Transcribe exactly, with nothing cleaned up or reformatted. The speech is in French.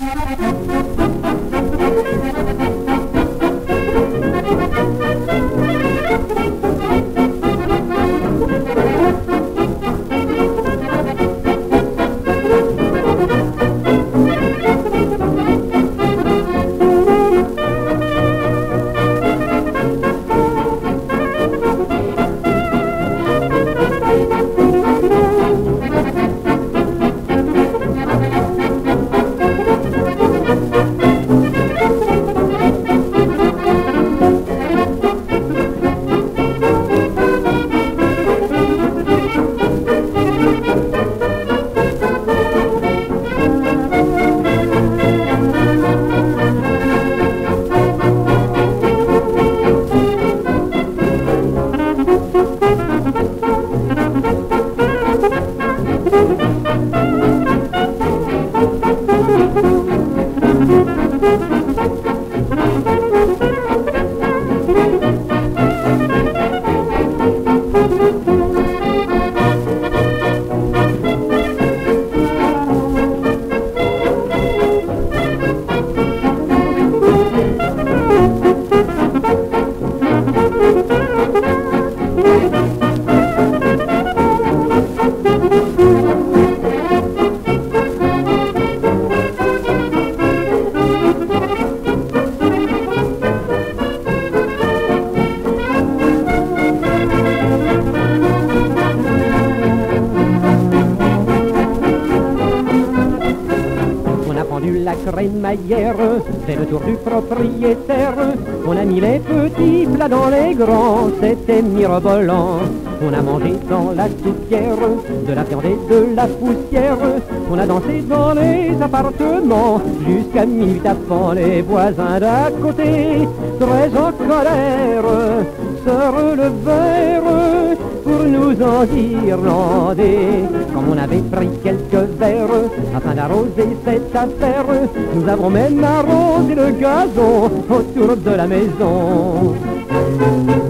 La crémaillère fait le tour du propriétaire. On a mis les petits plats dans les grands, c'était mirobolant. On a mangé dans la soupière de la viande et de la poussière. On a dansé dans les appartements jusqu'à minuit avant. Les voisins d'à côté, très en colère, se relevèrent pour nous en irlandais. Comme on avait pris quelques verres afin d'arroser cette affaire, nous avons même arrosé le gazon autour de la maison.